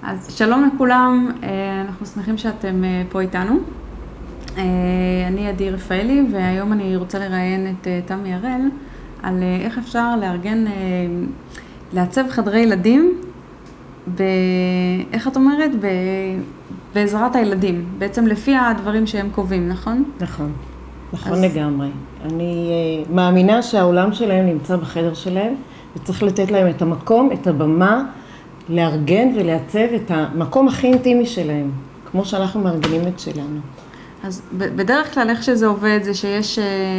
אז שלום לכולם, אנחנו שמחים שאתם פה איתנו. אני עדי רפאלי, והיום אני רוצה לראיין את תמי הראל על איך אפשר לארגן, לעצב חדרי ילדים, איך את אומרת? בעזרת הילדים, בעצם לפי הדברים שהם קובעים, נכון? נכון, נכון לגמרי. אני מאמינה שהעולם שלהם נמצא בחדר שלהם, וצריך לתת להם את המקום, את הבמה, לארגן ולעצב את המקום הכי אינטימי שלהם, כמו שאנחנו מארגנים את שלנו. אז בדרך כלל איך שזה עובד זה שיש,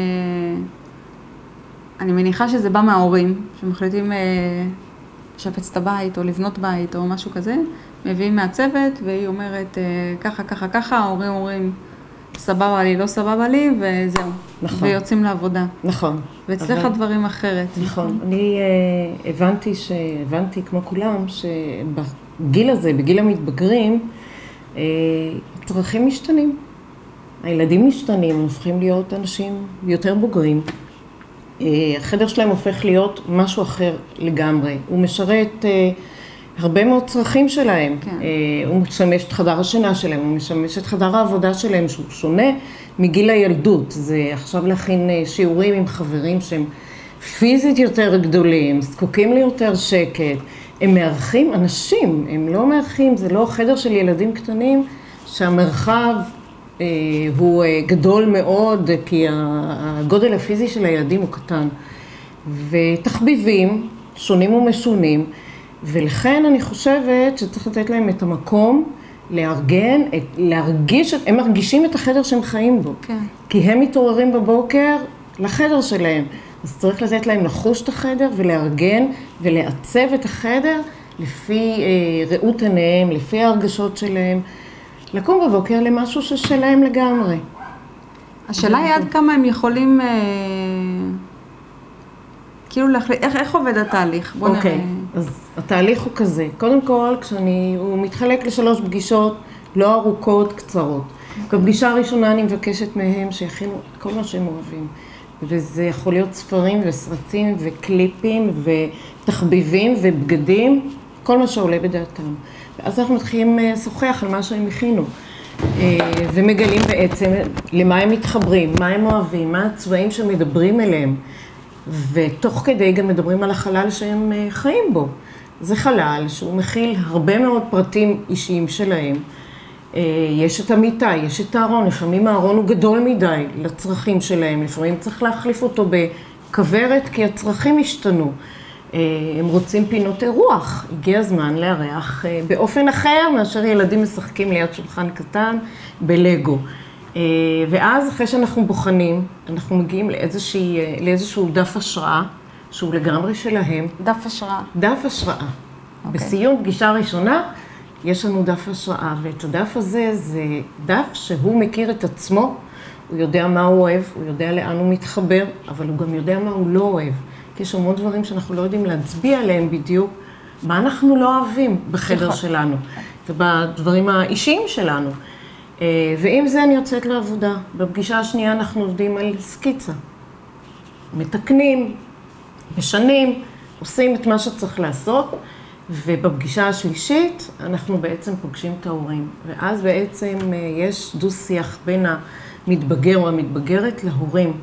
אני מניחה שזה בא מההורים, שמחליטים לשפץ את הבית או לבנות בית או משהו כזה, מביאים מהצוות והיא אומרת ככה, ככה, ככה, ההורים אומרים סבבה לי, לא סבבה לי וזהו. נכון. ויוצאים לעבודה. נכון. ואצלך הדברים אחרת. נכון. אני הבנתי כמו כולם שבגיל הזה, בגיל המתבגרים, צרכים משתנים. הילדים משתנים, הם הופכים להיות אנשים יותר בוגרים. החדר שלהם הופך להיות משהו אחר לגמרי. הוא משרת הרבה מאוד צרכים שלהם. כן. הוא משמש את חדר השינה שלהם, הוא משמש את חדר העבודה שלהם, שהוא שונה מגיל הילדות. זה עכשיו להכין שיעורים עם חברים שהם פיזית יותר גדולים, זקוקים ליותר שקט. הם מארחים אנשים, הם לא מארחים, זה לא חדר של ילדים קטנים, שהמרחב הוא גדול מאוד, כי הגודל הפיזי של הילדים הוא קטן. ותחביבים שונים ומשונים, ולכן אני חושבת שצריך לתת להם את המקום לארגן, להרגיש, הם מרגישים את החדר שהם חיים בו. כן. כי הם מתעוררים בבוקר לחדר שלהם. אז צריך לתת להם לחוש את החדר ולארגן ולעצב את החדר לפי ראות עיניהם, לפי ההרגשות שלהם. לקום בבוקר למשהו ששלהם לגמרי. השאלה היא עד כמה הם יכולים, כאילו להחליט, איך עובד התהליך? בוא אוקיי, אז התהליך הוא כזה. קודם כל, הוא מתחלק ל3 פגישות לא ארוכות, קצרות. בפגישה הראשונה אני מבקשת מהם שיכינו כל מה שהם אוהבים. וזה יכול להיות ספרים וסרטים וקליפים ותחביבים ובגדים, כל מה שעולה בדעתם. ואז אנחנו מתחילים לשוחח על מה שהם הכינו, ומגלים בעצם למה הם מתחברים, מה הם אוהבים, מה הצבעים שמדברים אליהם, ותוך כדי גם מדברים על החלל שהם חיים בו. זה חלל שהוא מכיל הרבה מאוד פרטים אישיים שלהם. יש את המיטה, יש את הארון, לפעמים הארון הוא גדול מדי לצרכים שלהם, לפעמים צריך להחליף אותו בכוורת כי הצרכים השתנו. הם רוצים פינות אירוח, הגיע הזמן לארח באופן אחר מאשר ילדים משחקים ליד שולחן קטן בלגו. ואז אחרי שאנחנו בוחנים, אנחנו מגיעים לאיזשהו דף השראה, שהוא לגמרי שלהם. דף השראה. דף השראה. בסיום פגישה ראשונה, יש לנו דף השראה, ואת הדף הזה זה דף שהוא מכיר את עצמו, הוא יודע מה הוא אוהב, הוא יודע לאן הוא מתחבר, אבל הוא גם יודע מה הוא לא אוהב. כי יש המון דברים שאנחנו לא יודעים להצביע עליהם בדיוק, מה אנחנו לא אוהבים בחדר שלנו, ובדברים האישיים שלנו. ועם זה אני יוצאת לעבודה. בפגישה השנייה אנחנו עובדים על סקיצה. מתקנים, משנים, עושים את מה שצריך לעשות, ובפגישה השלישית אנחנו בעצם פוגשים את ההורים. ואז בעצם יש דו-שיח בין המתבגר או המתבגרת להורים.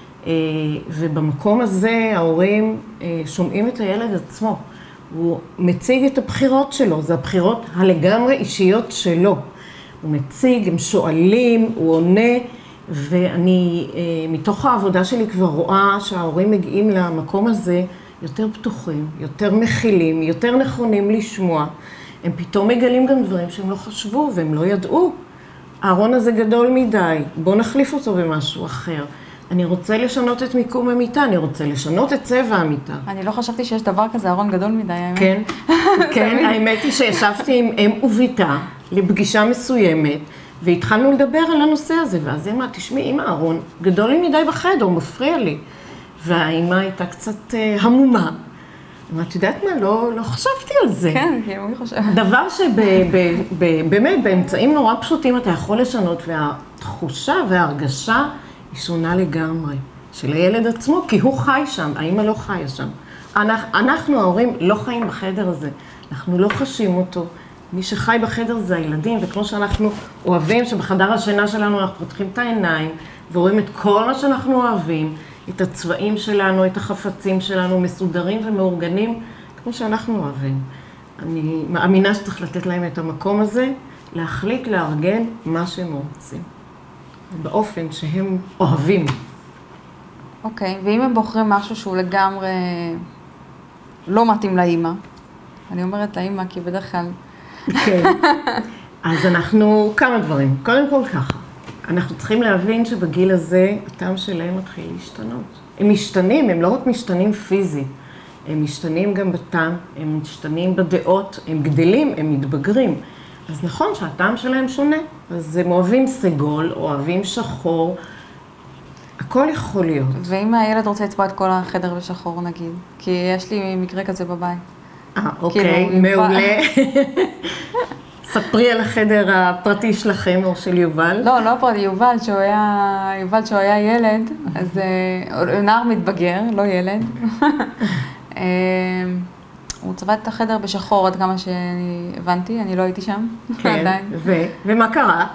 ובמקום הזה ההורים שומעים את הילד עצמו. הוא מציג את הבחירות שלו, זה הבחירות הלגמרי אישיות שלו. הוא מציג, הם שואלים, הוא עונה, ואני מתוך העבודה שלי כבר רואה שההורים מגיעים למקום הזה יותר פתוחים, יותר מכילים, יותר נכונים לשמוע. הם פתאום מגלים גם דברים שהם לא חשבו והם לא ידעו. הארון הזה גדול מדי, בוא נחליף אותו במשהו אחר. אני רוצה לשנות את מיקום המיטה, אני רוצה לשנות את צבע המיטה. אני לא חשבתי שיש דבר כזה, ארון גדול מדי, האמת. כן, כן, האמת היא שישבתי עם אם וביתה לפגישה מסוימת, והתחלנו לדבר על הנושא הזה, ואז אמא, תשמעי, אמא, ארון גדול לי מדי בחדר, הוא מפריע לי. והאמא הייתה קצת המומה. את יודעת מה, לא חשבתי על זה. כן, כאילו, מי חושב? דבר שבאמת, באמצעים נורא פשוטים אתה יכול לשנות, והתחושה וההרגשה היא שונה לגמרי של הילד עצמו, כי הוא חי שם, האמא לא חיה שם. אנחנו, ההורים, לא חיים בחדר הזה. אנחנו לא חשים אותו, מי שחי בחדר זה הילדים, וכמו שאנחנו אוהבים שבחדר השינה שלנו אנחנו פותחים את העיניים, ורואים את כל מה שאנחנו אוהבים, את הצבעים שלנו, את החפצים שלנו, מסודרים ומאורגנים, כמו שאנחנו אוהבים. אני מאמינה שצריך לתת להם את המקום הזה, להחליט לארגן מה שהם רוצים, באופן שהם אוהבים. אוקיי, ואם הם בוחרים משהו שהוא לגמרי לא מתאים לאמא, אני אומרת לאמא כי בדרך כלל... כן, אז אנחנו כמה דברים. קודם כל ככה, אנחנו צריכים להבין שבגיל הזה הטעם שלהם מתחיל להשתנות. הם משתנים, הם לא רק משתנים פיזית, הם משתנים גם בטעם, הם משתנים בדעות, הם גדלים, הם מתבגרים. אז נכון שהטעם שלהם שונה, אז הם אוהבים סגול, אוהבים שחור, הכל יכול להיות. ואם הילד רוצה לצבוע את כל החדר בשחור נגיד, כי יש לי מקרה כזה בבית. אוקיי, מעולה. ספרי על החדר הפרטי שלכם או של יובל. לא פרטי, יובל שהוא היה ילד, אז נער מתבגר, לא ילד. הוא צבע את החדר בשחור עד כמה שאני הבנתי, אני לא הייתי שם. כן, ומה קרה?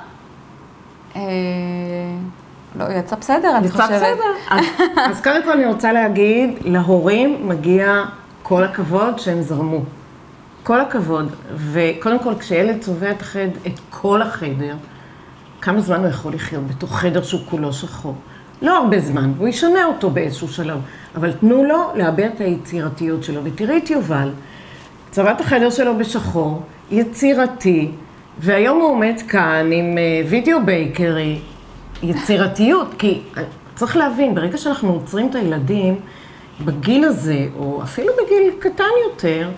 לא, יצא בסדר, אני חושבת. יצא בסדר. אז קודם כל אני רוצה להגיד, להורים מגיע כל הכבוד שהם זרמו. כל הכבוד. וקודם כל, כשילד צובע את כל החדר, כמה זמן הוא יכול לחיות בתוך חדר שהוא כולו שחור? לא הרבה זמן, הוא ישנה אותו באיזשהו שלב. אבל תנו לו להביע את היצירתיות שלו. ותראי את יובל, צבע את החדר שלו בשחור, יצירתי, והיום הוא עומד כאן עם וידאו בייקרי, יצירתיות, כי צריך להבין, ברגע שאנחנו עוצרים את הילדים, בגיל הזה, או אפילו בגיל קטן יותר,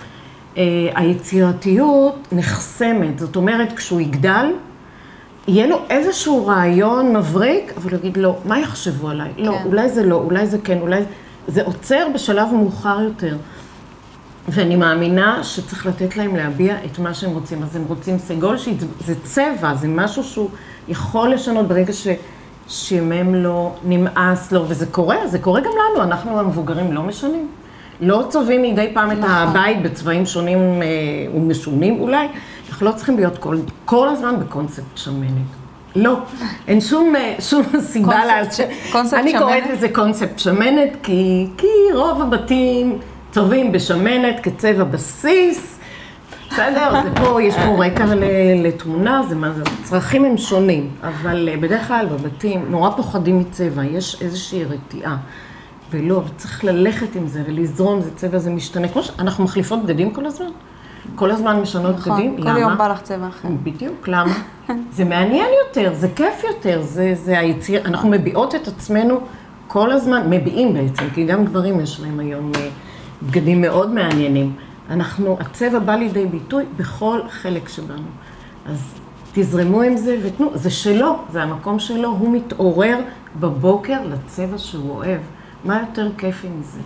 היצירתיות נחסמת. זאת אומרת, כשהוא יגדל, יהיה לו איזשהו רעיון מבריק, אבל הוא יגיד, לא, מה יחשבו עליי? לא, אולי זה לא, אולי זה כן, אולי... זה עוצר בשלב מאוחר יותר. ואני מאמינה שצריך לתת להם להביע את מה שהם רוצים. אז הם רוצים סגול, זה צבע, זה משהו שהוא יכול לשנות ברגע שימם לו, נמאס לו, וזה קורה, זה קורה גם לנו, אנחנו המבוגרים לא משנים. לא צובעים מדי פעם את הבית בצבעים שונים ומשונים אולי, אנחנו לא צריכים להיות כל הזמן בקונספט שמנת. לא, אין שום סיבה אני קוראת לזה קונספט שמנת, כי רוב הבתים צובעים בשמנת כצבע בסיס, בסדר, פה יש פה רקע לתמונה, הצרכים הם שונים, אבל בדרך כלל בבתים נורא פוחדים מצבע, יש איזושהי רתיעה, ולא, צריך ללכת עם זה ולזרום, זה צבע, זה משתנה, כמו שאנחנו מחליפות בגדים כל הזמן. כל הזמן משנות בגדים, למה? כל יום בא לך צבע אחר. בדיוק, למה? זה מעניין יותר, זה כיף יותר, זה היציר, אנחנו מביעות את עצמנו כל הזמן, מביעים בעצם, כי גם גברים יש להם היום בגדים מאוד מעניינים. הצבע בא לידי ביטוי בכל חלק שבנו. אז תזרמו עם זה ותנו, זה שלו, זה המקום שלו, הוא מתעורר בבוקר לצבע שהוא אוהב. מה יותר כיף עם זה?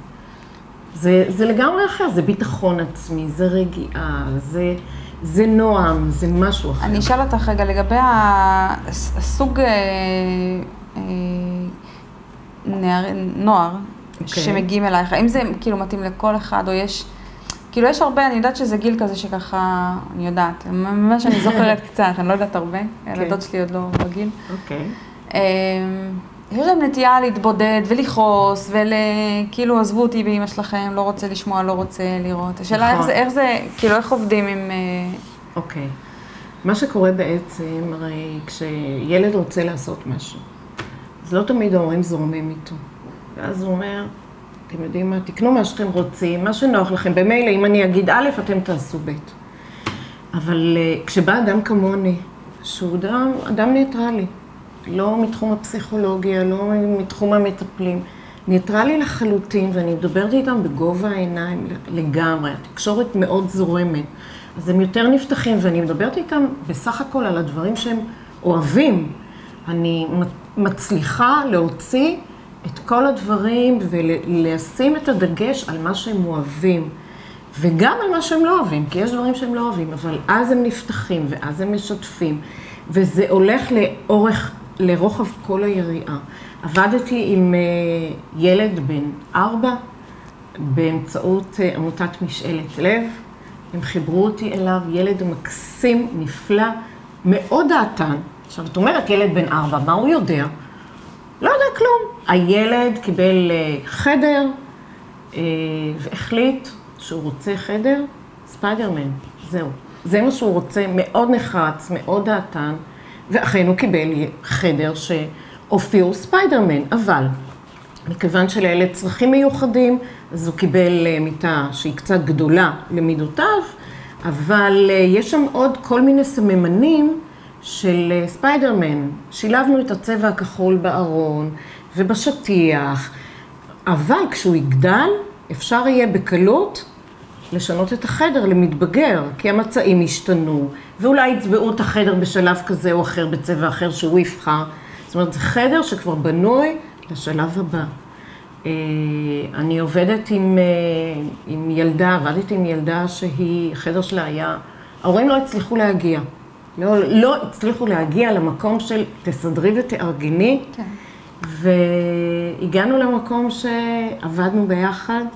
זה לגמרי אחר, זה ביטחון עצמי, זה רגיעה, זה נועם, זה משהו אחר. אני אשאל אותך רגע לגבי הסוג נוער שמגיעים אלייך, האם זה כאילו מתאים לכל אחד או יש, כאילו יש הרבה, אני יודעת שזה גיל כזה שככה, אני יודעת, ממש אני זוכרת קצת, אני לא יודעת הרבה, הילדות שלי עוד לא בגיל. אוקיי. יש להם נטייה להתבודד ולכעוס, וכאילו עזבו אותי באמא שלכם, לא רוצה לשמוע, לא רוצה לראות. השאלה איך זה, כאילו איך עובדים עם... אוקיי. מה שקורה בעצם, הרי כשילד רוצה לעשות משהו, אז לא תמיד ההורים זורמים איתו. ואז הוא אומר, אתם יודעים מה, תקנו מה שאתם רוצים, מה שנוח לכם. במילא, אם אני אגיד א', אתם תעשו ב'. אבל כשבא אדם כמוני, שהוא אדם ניטרלי, לא מתחום הפסיכולוגיה, לא מתחום המטפלים, ניטרלי לחלוטין, ואני מדברת איתם בגובה העיניים לגמרי, התקשורת מאוד זורמת, אז הם יותר נפתחים, ואני מדברת איתם בסך הכל על הדברים שהם אוהבים. אני מצליחה להוציא את כל הדברים ולשים את הדגש על מה שהם אוהבים, וגם על מה שהם לא אוהבים, כי יש דברים שהם לא אוהבים, אבל אז הם נפתחים ואז הם משתפים, וזה הולך לרוחב כל היריעה. עבדתי עם ילד בן 4 באמצעות עמותת משאלת לב, הם חיברו אותי אליו, ילד מקסים, נפלא, מאוד דעתן. עכשיו, את אומרת, ילד בן 4, מה הוא יודע? לא יודע כלום. הילד קיבל חדר, והחליט שהוא רוצה חדר, ספיידרמן, זהו. זה מה שהוא רוצה, מאוד נחרץ, מאוד דעתן, ואכן הוא קיבל חדר שהופיעו ספיידרמן, אבל מכיוון שלילד צרכים מיוחדים, אז הוא קיבל מיטה שהיא קצת גדולה למידותיו, אבל יש שם עוד כל מיני סממנים של ספיידרמן. שילבנו את הצבע הכחול בארון ובשטיח, אבל כשהוא יגדל, אפשר יהיה בקלות לשנות את החדר למתבגר, כי המצעים השתנו, ואולי יצבעו את החדר בשלב כזה או אחר, בצבע אחר שהוא יבחר. זאת אומרת, זה חדר שכבר בנוי לשלב הבא. אני עבדתי עם ילדה שהיא, חדר שלה היה, ההורים לא הצליחו להגיע. לא הצליחו להגיע למקום של תסדרי ותארגני. כן. והגענו למקום שעבדנו ביחד,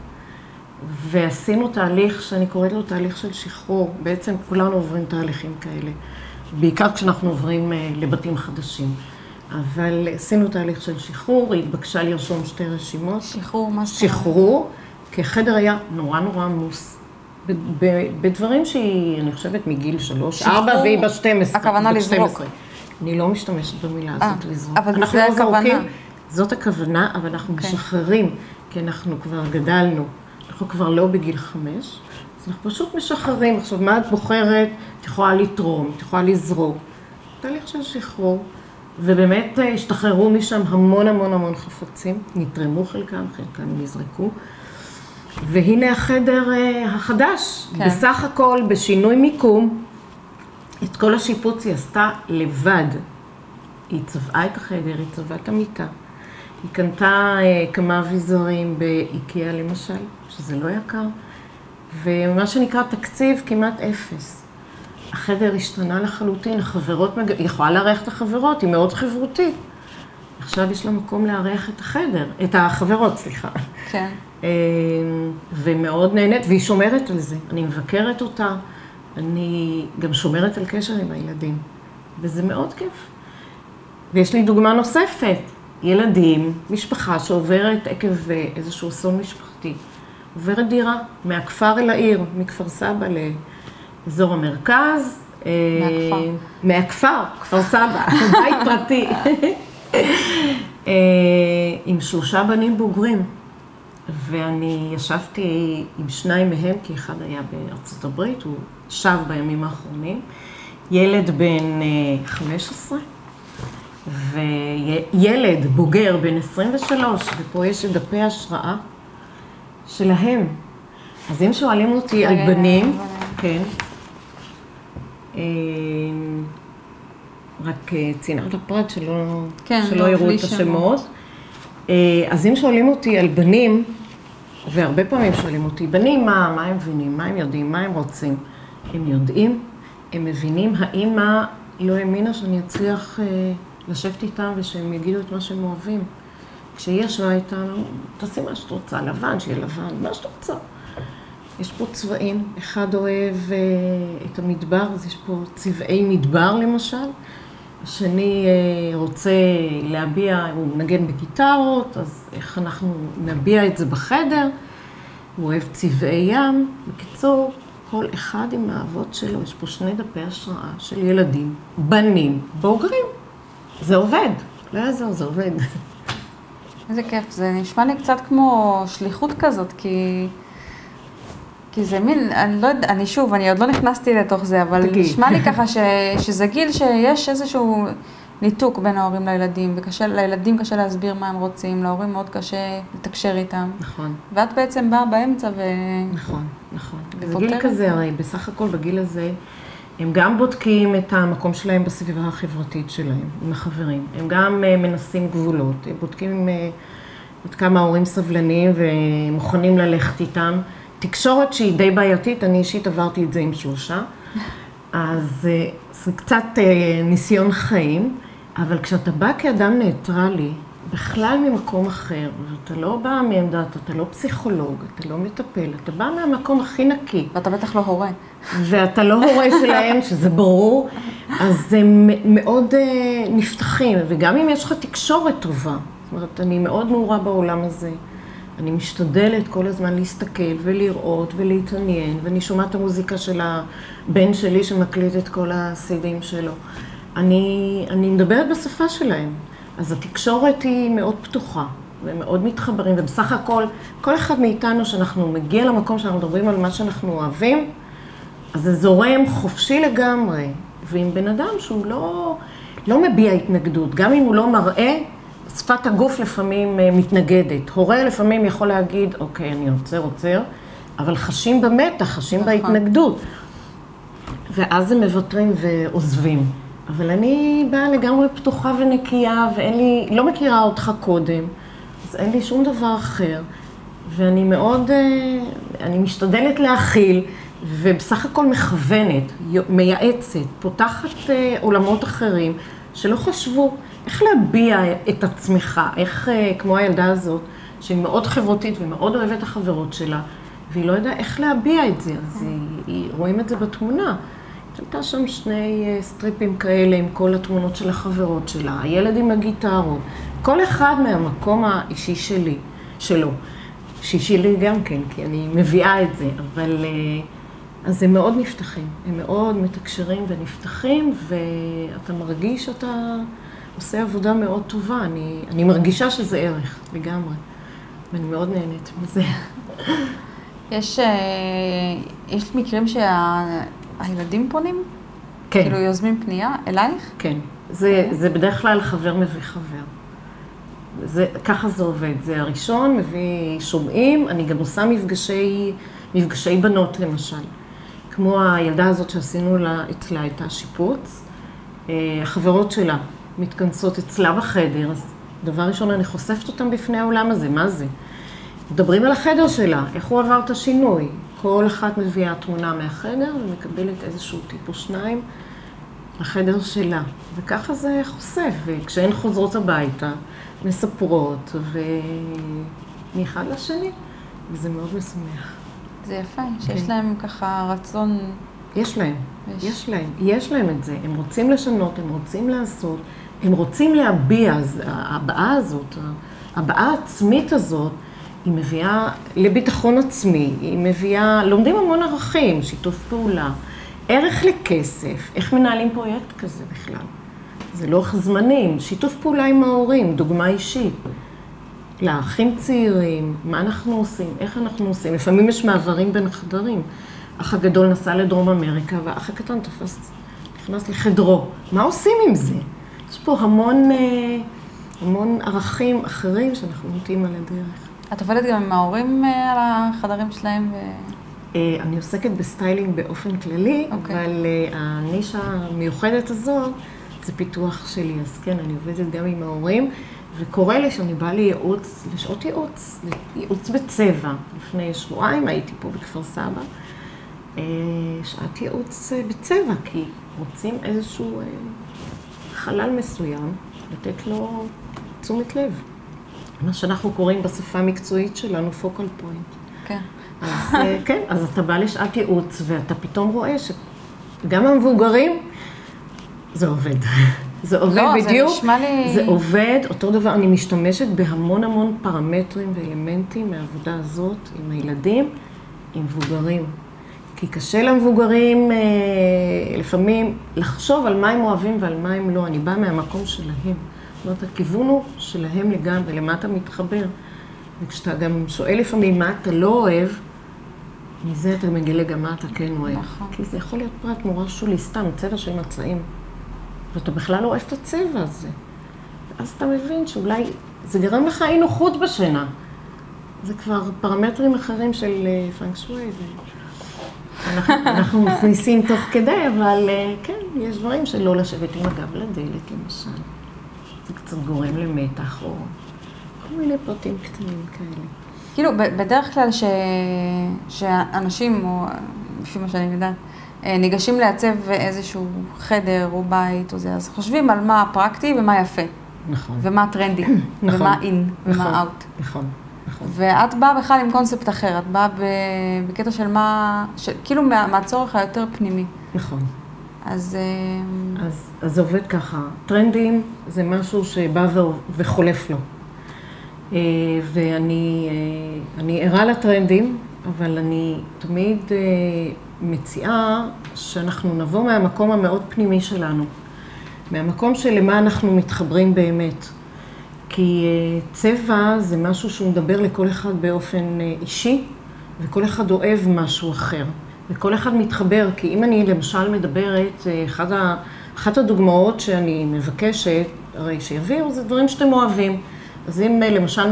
ועשינו תהליך שאני קוראת לו תהליך של שחרור. בעצם כולנו עוברים תהליכים כאלה, בעיקר כשאנחנו עוברים לבתים חדשים. אבל עשינו תהליך של שחרור, היא התבקשה לרשום 2 רשימות. שחרור, מה זה? שחרור, כי החדר היה נורא עמוס. בדברים שהיא, אני חושבת, מגיל 3, 4 והיא ב-12. הכוונה לזרוק. אני לא משתמשת במילה הזאת לזרוק. אבל זה הכוונה. זאת הכוונה, אבל אנחנו משחררים, כי אנחנו כבר גדלנו. אנחנו כבר לא בגיל 5, אז אנחנו פשוט משחררים. עכשיו, מה את בוחרת? את יכולה לתרום, את יכולה לזרוק. תהליך של שחרור. ובאמת השתחררו משם המון חפצים, נתרמו חלקם נזרקו. והנה החדר החדש, כן. בסך הכל, בשינוי מיקום, את כל השיפוץ היא עשתה לבד. היא צבעה את החדר, היא צבעה את המיטה. היא קנתה כמה אביזרים באיקאה למשל, שזה לא יקר, ומה שנקרא תקציב כמעט 0. החדר השתנה לחלוטין, היא יכולה לארח את החברות, היא מאוד חברותית. עכשיו יש לה מקום לארח את החברות, סליחה. כן. ומאוד נהנית, והיא שומרת על זה. אני מבקרת אותה, אני גם שומרת על קשר עם הילדים, וזה מאוד כיף. ויש לי דוגמה נוספת, ילדים, משפחה שעוברת עקב איזשהו אסון משפחתי, עוברת דירה מהכפר אל העיר, מכפר סבא לאזור המרכז. מהכפר, כפר סבא, בית פרטי. עם 3 בנים בוגרים. ואני ישבתי עם 2 מהם, כי אחד היה בארצות הברית, הוא שב בימים האחרונים. ילד בן 15, וילד בוגר בן 23, ופה יש דפי השראה שלהם. אז אם שואלים אותי על בנים, כן, רק צנעת הפרט שלא יראו את השמות. אז אם שואלים אותי על בנים, והרבה פעמים שואלים אותי, בנים מה הם מבינים, מה הם יודעים, מה הם רוצים? הם יודעים, הם מבינים, האמא לא האמינה שאני אצליח לשבת איתם ושהם יגידו את מה שהם אוהבים. כשהיא ישבה איתנו, תעשי מה שאת רוצה, לבן, שיהיה לבן, מה שאת רוצה. יש פה צבעים, אחד אוהב את המדבר, אז יש פה צבעי מדבר למשל. השני רוצה להביע, הוא מנגן בגיטרות, אז איך אנחנו נביע את זה בחדר. הוא אוהב צבעי ים. בקיצור, כל אחד עם האהבות שלו, יש פה 2 דפי השראה של ילדים, בנים, בוגרים. זה עובד, לא יעזור, זה עובד. איזה כיף, זה נשמע לי קצת כמו שליחות כזאת, כי זה מין, אני לא יודע, אני עוד לא נכנסתי לתוך זה, אבל נשמע לי ככה שזה גיל שיש איזשהו ניתוק בין ההורים לילדים, ולילדים קשה להסביר מה הם רוצים, להורים מאוד קשה לתקשר איתם. נכון. ואת בעצם באה באמצע נכון. זה גיל כזה, הרי בסך הכל בגיל הזה, הם גם בודקים את המקום שלהם בסביבה החברתית שלהם, עם החברים. הם גם מנסים גבולות, הם בודקים עד כמה ההורים סבלניים ומוכנים ללכת איתם. תקשורת שהיא די בעייתית, אני אישית עברתי את זה עם 3, אז זה קצת ניסיון חיים, אבל כשאתה בא כאדם ניטרלי בכלל ממקום אחר, ואתה לא בא מעמדת, אתה לא פסיכולוג, אתה לא מטפל, אתה בא מהמקום הכי נקי. ואתה בטח לא הורה. ואתה לא הורה שלהם, שזה ברור, אז הם מאוד נפתחים, וגם אם יש לך תקשורת טובה, זאת אומרת, אני מאוד מעורה בעולם הזה, אני משתדלת כל הזמן להסתכל ולראות ולהתעניין, ואני שומעת את המוזיקה של הבן שלי שמקליט את כל הסידים שלו. אני מדברת בשפה שלהם, אז התקשורת היא מאוד פתוחה, והם מאוד מתחברים, ובסך הכל, כל אחד מאיתנו שאנחנו מגיע למקום שאנחנו מדברים על מה שאנחנו אוהבים, אז זה זורם חופשי לגמרי, ועם בן אדם שהוא לא מביע התנגדות, גם אם הוא לא מראה, שפת הגוף לפעמים מתנגדת. הורה לפעמים יכול להגיד, אוקיי, אני עוצר, אבל חשים במתח, חשים בהתנגדות. ואז הם מוותרים ועוזבים. אבל אני באה לגמרי פתוחה ונקייה, לא מכירה אותך קודם, אז אין לי שום דבר אחר. ואני מאוד, אני משתדלת להכיל, ובסך הכל מכוונת, מייעצת, פותחת עולמות אחרים, שלא חשבו איך להביע את עצמך, איך כמו הילדה הזאת, שהיא מאוד חברותית ומאוד אוהבת את החברות שלה, והיא לא יודעה איך להביע את זה, אז רואים את זה בתמונה. הייתה שם שני סטריפים כאלה עם כל התמונות של החברות שלה, הילד עם הגיטרות, כל אחד מהמקום האישי שלו. אישי לי גם כן, כי אני מביאה את זה, אבל אז הם מאוד נפתחים, הם מאוד מתקשרים ונפתחים, ואתה מרגיש שאתה עושה עבודה מאוד טובה, אני מרגישה שזה ערך לגמרי, ואני מאוד נהנית מזה. יש מקרים שהילדים פונים? כן. כאילו יוזמים פנייה אלייך? כן, זה בדרך כלל חבר מביא חבר. ככה זה עובד, זה הראשון, מביא שומעים, אני גם עושה מפגשי בנות למשל. כמו הילדה הזאת שעשינו אצלה את השיפוץ, החברות שלה מתכנסות אצלה בחדר, אז דבר ראשון אני חושפת אותם בפני העולם הזה, מה זה? מדברים על החדר שלה, איך הוא עבר את השינוי. כל אחת מביאה תמונה מהחדר ומקבלת איזשהו טיפ או שניים לחדר שלה. וככה זה חושף, וכשהן חוזרות הביתה, מספרות, ומאחד לשני, וזה מאוד משמח. זה יפה, שיש להם ככה רצון... יש להם את זה. הם רוצים לשנות, הם רוצים לעשות, הם רוצים להביע. אז הבעה הזאת, הבעה העצמית הזאת, היא מביאה לביטחון עצמי, היא מביאה, לומדים המון ערכים, שיתוף פעולה, ערך לכסף, איך מנהלים פרויקט כזה בכלל. זה לוח זמנים, שיתוף פעולה עם ההורים, דוגמה אישית. לאחים צעירים, מה אנחנו עושים, איך אנחנו עושים. לפעמים יש מעברים בין החדרים. אח הגדול נסע לדרום אמריקה, והאח הקטן נכנס לחדרו. מה עושים עם זה? יש פה המון ערכים אחרים שאנחנו נוטים על הדרך. את עובדת גם עם ההורים על החדרים שלהם? אני עוסקת בסטיילינג באופן כללי, אבל הנישה המיוחדת הזאת זה פיתוח שלי. אז כן, אני עובדת גם עם ההורים. וקורא לי שאני באה לייעוץ, לשעות ייעוץ בצבע. לפני שבועיים הייתי פה בכפר סבא, שעת ייעוץ בצבע, כי רוצים איזשהו חלל מסוים, לתת לו תשומת לב. מה שאנחנו קוראים בשפה המקצועית שלנו, פוקל פוינט. כן. אז כן, אז אתה בא לשעת ייעוץ, ואתה פתאום רואה שגם המבוגרים, זה עובד. זה עובד בדיוק, זה עובד, אותו דבר, אני משתמשת בהמון פרמטרים ואלמנטים מהעבודה הזאת עם הילדים, עם מבוגרים. כי קשה למבוגרים לפעמים לחשוב על מה הם אוהבים ועל מה הם לא, אני באה מהמקום שלהם. זאת אומרת, הכיוון הוא שלהם לגמרי, למה אתה מתחבר. וכשאתה גם שואל לפעמים מה אתה לא אוהב, מזה אתה מגלה גם מה אתה כן אוהב. כי זה יכול להיות פרט נורא שולי, סתם צבע של מצעים. ואתה בכלל לא אוהב את הצבע הזה. ואז אתה מבין שאולי זה גרם לך אי נוחות בשינה. זה כבר פרמטרים אחרים של פנק שווי. אנחנו מכניסים תוך כדי, אבל כן, יש דברים שלא לשבת עם הגב לדלת, למשל. זה קצת גורם למתח, או כל מיני פרטים קטנים כאלה. כאילו, בדרך כלל שאנשים, או לפי מה שאני יודעת, ניגשים לעצב איזשהו חדר או בית או זה, אז חושבים על מה פרקטי ומה יפה. נכון. ומה טרנדי, נכון. ומה אין, נכון. ומה אאוט. נכון, נכון. ואת באה בכלל עם קונספט אחר, את באה בקטע של מה, כאילו מהצורך היותר פנימי. נכון. אז זה עובד ככה. טרנדים זה משהו שבא וחולף לו. ואני ערה לטרנדים, אבל אני תמיד מציעה שאנחנו נבוא מהמקום המאוד פנימי שלנו. מהמקום של למה אנחנו מתחברים באמת. כי צבע זה משהו שהוא מדבר לכל אחד באופן אישי, וכל אחד אוהב משהו אחר. וכל אחד מתחבר, כי אם אני למשל מדברת, אחת הדוגמאות שאני מבקשת, הרי שיביאו, זה דברים שאתם אוהבים. אז אם למשל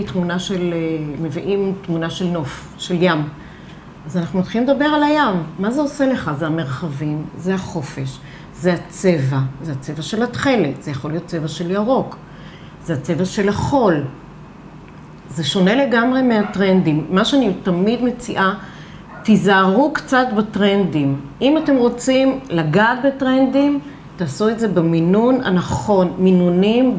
מביאים תמונה של נוף, של ים, אז אנחנו מתחילים לדבר על הים. מה זה עושה לך? זה המרחבים, זה החופש, זה הצבע, זה הצבע של התכלת, זה יכול להיות צבע של ירוק, זה הצבע של החול. זה שונה לגמרי מהטרנדים. מה שאני תמיד מציעה, תיזהרו קצת בטרנדים. אם אתם רוצים לגעת בטרנדים, תעשו את זה במינון הנכון. מינונים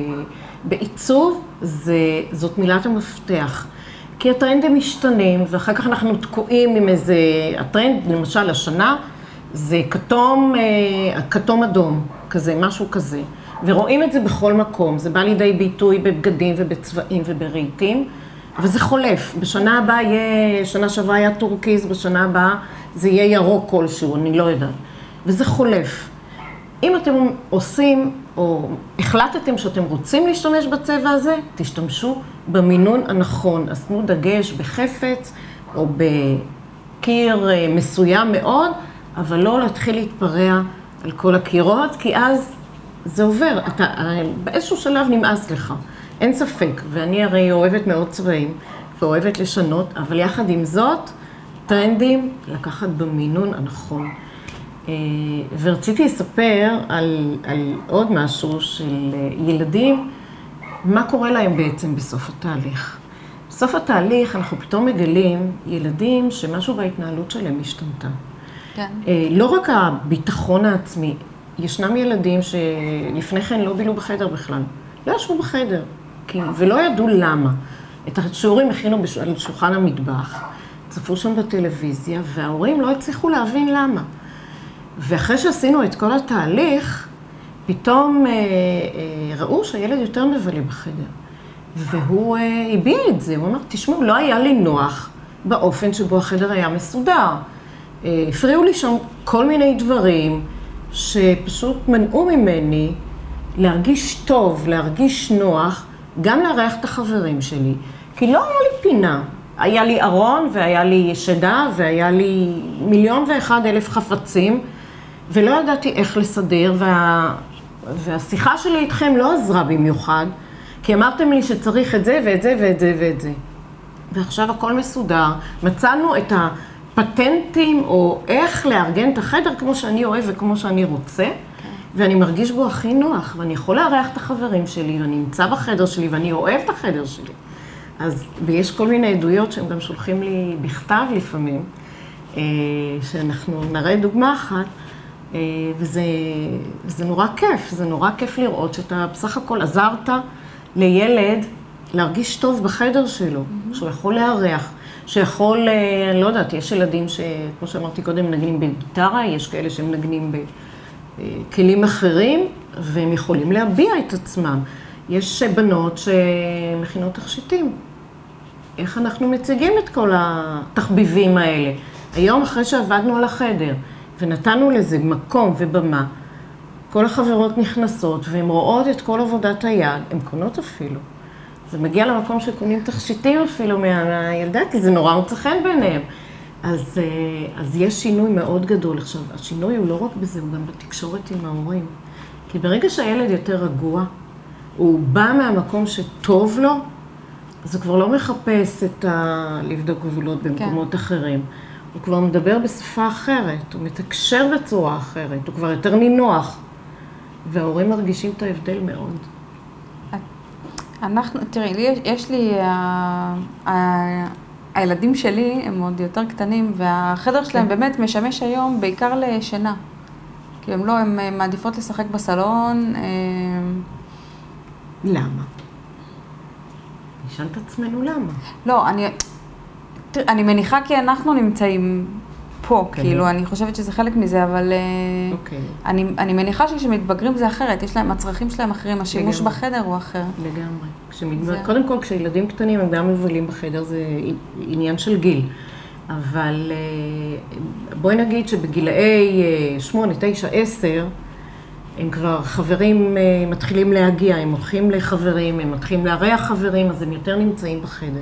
בעיצוב, זאת מילת המפתח. כי הטרנדים משתנים, ואחר כך אנחנו תקועים עם איזה, הטרנד, למשל השנה, זה כתום אדום, כזה, משהו כזה. ורואים את זה בכל מקום. זה בא לידי ביטוי בבגדים ובצבעים וברהיטים. וזה חולף. בשנה הבאה שנה שעברה היה טורקיז, בשנה הבאה זה יהיה ירוק כלשהו, אני לא יודעת. וזה חולף. אם אתם עושים, או החלטתם שאתם רוצים להשתמש בצבע הזה, תשתמשו במינון הנכון. אז תנו דגש בחפץ, או בקיר מסוים מאוד, אבל לא להתחיל להתפרע על כל הקירות, כי אז זה עובר. באיזשהו שלב נמאס לך. אין ספק, ואני הרי אוהבת מאוד צבעים, ואוהבת לשנות, אבל יחד עם זאת, טרנדים לקחת במינון הנכון. ורציתי לספר על עוד משהו של ילדים, מה קורה להם בעצם בסוף התהליך. בסוף התהליך אנחנו פתאום מגלים ילדים שמשהו בהתנהלות שלהם השתנתה. כן. לא רק הביטחון העצמי, ישנם ילדים שלפני כן לא בילו בחדר בכלל, לא ישבו בחדר. ולא ידעו למה. את השיעורים הכינו על שולחן המטבח, צפו שם בטלוויזיה, וההורים לא הצליחו להבין למה. ואחרי שעשינו את כל התהליך, פתאום ראו שהילד יותר מבלה בחדר. והוא הביע את זה, הוא אמר, תשמעו, לא היה לי נוח באופן שבו החדר היה מסודר. הפריעו לי שם כל מיני דברים שפשוט מנעו ממני להרגיש טוב, להרגיש נוח, גם לארח את החברים שלי, כי לא היה לי פינה. היה לי ארון, והיה לי שדה, והיה לי 1,001,000 חפצים, ולא ידעתי איך לסדר, והשיחה שלי איתכם לא עזרה במיוחד, כי אמרתם לי שצריך את זה, ואת זה, ואת זה, ואת זה. ועכשיו הכל מסודר. מצאנו את הפטנטים, או איך לארגן את החדר כמו שאני אוהב וכמו שאני רוצה, ואני מרגיש בו הכי נוח, ואני יכול לארח את החברים שלי, ואני נמצא בחדר שלי, ואני אוהב את החדר שלי. ויש כל מיני עדויות שהם גם שולחים לי בכתב לפעמים, שאנחנו נראה דוגמה אחת, וזה נורא כיף, זה נורא כיף לראות שאתה בסך הכל עזרת לילד להרגיש טוב בחדר שלו, שהוא יכול לארח, שיכול, אני לא יודעת, יש ילדים שכמו שאמרתי קודם, מנגנים בגיטרה, יש כאלה שהם מנגנים בכלים אחרים, והם יכולים להביע את עצמם. יש בנות שמכינות תכשיטים. איך אנחנו מציגים את כל התחביבים האלה? היום אחרי שעבדנו על החדר, ונתנו לזה מקום ובמה, כל החברות נכנסות, והן רואות את כל עבודת היד, הן קונות אפילו. זה מגיע למקום שקונים תכשיטים אפילו מהילדה, כי זה נורא מוצא חן ביניהם. אז יש שינוי מאוד גדול. עכשיו, השינוי הוא לא רק בזה, הוא גם בתקשורת עם ההורים. כי ברגע שהילד יותר רגוע, הוא בא מהמקום שטוב לו, אז הוא כבר לא מחפש לבדוק גבולות במקומות אחרים. הוא כבר מדבר בשפה אחרת, הוא מתקשר בצורה אחרת, הוא כבר יותר נינוח. וההורים מרגישים את ההבדל מאוד. תראי, יש לי, הילדים שלי הם עוד יותר קטנים, והחדר שלהם באמת משמש היום בעיקר לשינה. כי הם מעדיפות לשחק בסלון, למה? נשאל את עצמנו למה. לא, אני מניחה כי אנחנו נמצאים פה, כאילו, אני חושבת שזה חלק מזה, אבל אני מניחה שכשמתבגרים זה אחרת, יש להם, הצרכים שלהם אחרים, השימוש בחדר הוא אחר. לגמרי. קודם כל, כשילדים קטנים הם גם מבלים בחדר, זה עניין של גיל. אבל בואי נגיד שבגילאי 8, 9, 10, הם כבר חברים מתחילים להגיע, הם הולכים לחברים, הם מתחילים לארח חברים, אז הם יותר נמצאים בחדר.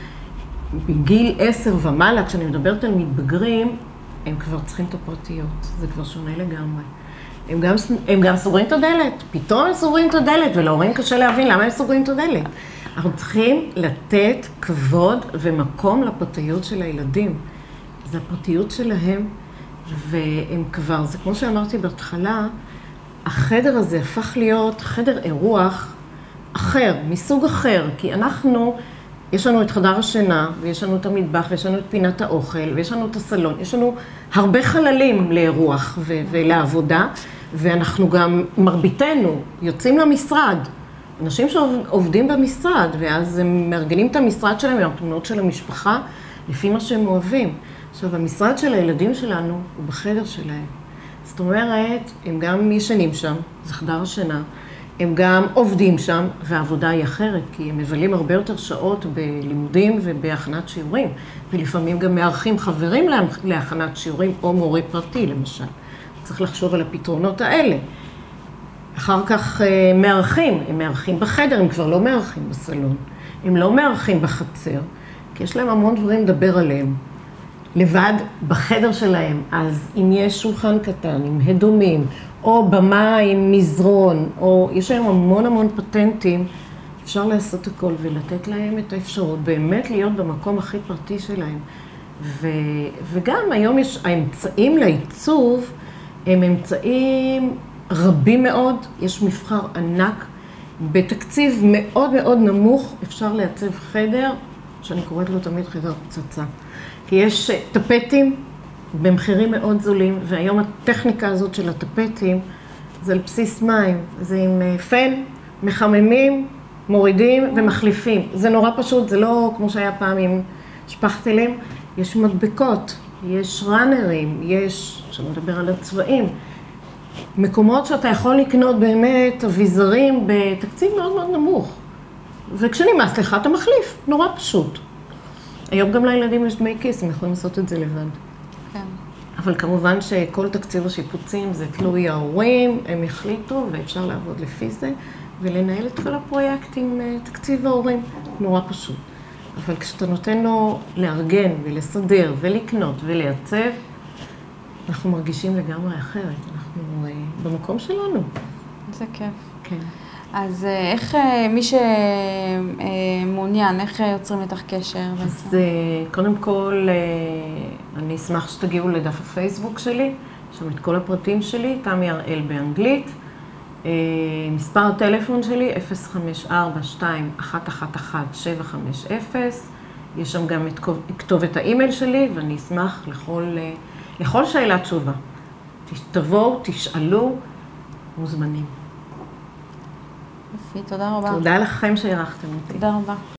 בגיל 10 ומעלה, כשאני מדברת על מתבגרים, הם כבר צריכים את הפרטיות, זה כבר שונה לגמרי. הם גם סוגרים את הדלת, פתאום הם סוגרים את הדלת, ולהורים קשה להבין למה הם סוגרים את הדלת. אנחנו צריכים לתת כבוד ומקום לפרטיות של הילדים. זה הפרטיות שלהם, והם כבר, זה כמו שאמרתי בהתחלה, החדר הזה הפך להיות חדר אירוח אחר, מסוג אחר, כי אנחנו, יש לנו את חדר השינה, ויש לנו את המטבח, ויש לנו את פינת האוכל, ויש לנו את הסלון, יש לנו הרבה חללים לאירוח ולעבודה, ואנחנו גם, מרביתנו, יוצאים למשרד, אנשים שעובדים במשרד, ואז הם מארגנים את המשרד שלהם, והתמונות של המשפחה, לפי מה שהם אוהבים. עכשיו, המשרד של הילדים שלנו הוא בחדר שלהם. זאת אומרת, הם גם ישנים שם, זה חדר השינה, הם גם עובדים שם, והעבודה היא אחרת, כי הם מבלים הרבה יותר שעות בלימודים ובהכנת שיעורים, ולפעמים גם מארחים חברים להכנת שיעורים, או מורה פרטי, למשל. צריך לחשוב על הפתרונות האלה. אחר כך הם מארחים בחדר, הם כבר לא מארחים בסלון, הם לא מארחים בחצר, כי יש להם המון דברים לדבר עליהם. לבד בחדר שלהם, אז אם יש שולחן קטן עם הדומים, או במה עם מזרון, או יש להם המון פטנטים, אפשר לעשות הכל ולתת להם את האפשרות באמת להיות במקום הכי פרטי שלהם. וגם היום יש האמצעים לעיצוב, הם אמצעים רבים מאוד, יש מבחר ענק, בתקציב מאוד נמוך אפשר לעצב חדר, שאני קוראת לו תמיד חדר פצצה. כי יש טפטים במחירים מאוד זולים, והיום הטכניקה הזאת של הטפטים זה על בסיס מים, זה עם פן, מחממים, מורידים ומחליפים. זה נורא פשוט, זה לא כמו שהיה פעם עם שפכטלים, יש מדבקות, יש ראנרים, יש, שאני מדבר על הצבעים, מקומות שאתה יכול לקנות באמת אביזרים בתקציב מאוד נמוך. וכשנמאס לך אתה מחליף, נורא פשוט. היום גם לילדים יש דמי כיס, הם יכולים לעשות את זה לבד. כן. אבל כמובן שכל תקציב השיפוצים זה תלוי ההורים, הם יחליטו ואפשר לעבוד לפי זה, ולנהל את כל הפרויקט עם תקציב ההורים, נורא פשוט. אבל כשאתה נותן לו לארגן ולסדר ולקנות ולייצב, אנחנו מרגישים לגמרי אחרת, אנחנו במקום שלנו. זה כיף. כן. אז איך מי שמעוניין, איך יוצרים איתך קשר? אז קודם כל, אני אשמח שתגיעו לדף הפייסבוק שלי, שם את כל הפרטים שלי, תמי הראל באנגלית. מספר הטלפון שלי, 054-2111-750. יש שם גם את כתובת האימייל שלי, ואני אשמח לכל שאלה תשובה. תבואו, תשאלו, מוזמנים. יופי, תודה רבה. תודה לכם שאירחתם אותי. תודה רבה.